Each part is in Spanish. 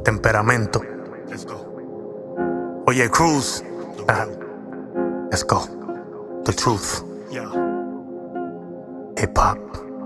temperamento. Oye, Cruz. Let's go. The truth. Hip hop.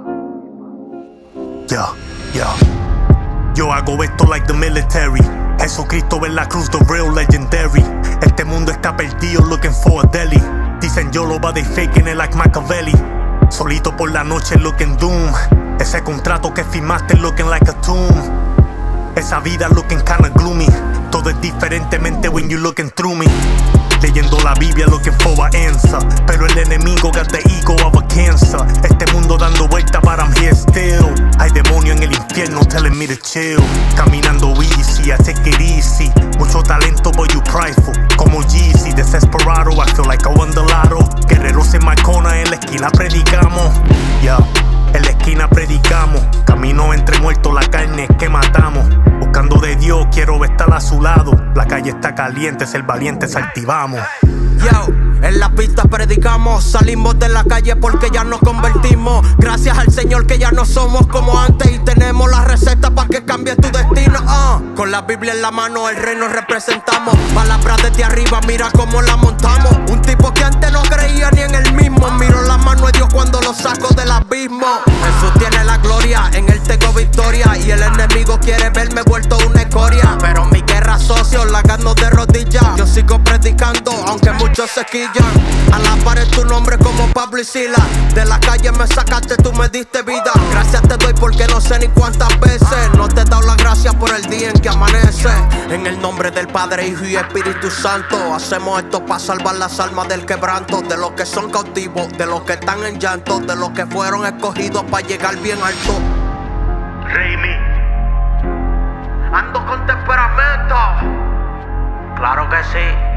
Yo hago esto like the military. Jesucristo en la cruz, the real legendary. Este mundo está perdido, looking for a deli. Dicen yo lo va de faking it like Machiavelli. Solito por la noche, looking doom. Ese contrato que firmaste, looking like a tomb. Esa vida looking kinda gloomy. Todo es diferentemente when you looking through me. Leyendo la Biblia, looking for an answer. Pero el enemigo got the ego of a cancer. Este mundo dando vuelta, but I'm here still. Hay demonio en el infierno telling me to chill. Caminando easy, I take it easy. Mucho talento, but you prideful. Como Yeezy, desesperado, I feel like I won the lotto. Guerreros en Marcona, en la esquina predicamos. En la esquina predicamos. Camino entre muertos, la carne que matamos. Buscando de Dios, quiero estar a su lado. La calle está caliente, ser valientes, activamos. Yo, en la pista predicamos. Salimos de la calle porque ya nos convertimos. Gracias al Señor que ya no somos como antes. Y tenemos la receta para que cambie tu destino. Con la Biblia en la mano el reino representamos. Palabras desde arriba, mira cómo la montamos. Un tipo que antes no creía ni en él mismo. Miro la mano de Dios cuando lo saco del abismo. Jesús tiene la gloria, en él tengo victoria. Y el enemigo quiere verme vuelto una escoria. Pero mi guerra socio la gano de rodillas. Yo sigo predicando aunque muchos se quillan. A la pared tu nombre como Pablo y Sila. De la calle me sacaste, tú me diste vida. Gracias te doy porque no sé ni cuántas veces. No te he dado las gracias por el día en que amanece. En el nombre del Padre, Hijo y Espíritu Santo. Hacemos esto para salvar las almas del quebranto. De los que son cautivos, de los que están en llanto. De los que fueron escogidos para llegar bien alto. Raimi. Ando con temperamento. Claro que sí.